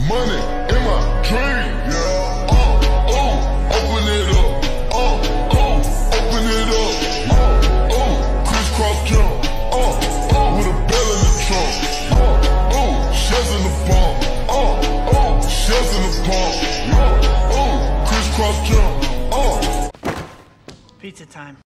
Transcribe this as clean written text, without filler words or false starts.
Money in my dream. Yeah. Open it up. Open it up. Crisscross jump. With a bell in the trunk. Shells in the pump. Shells in the pump. Crisscross jump. Pizza time.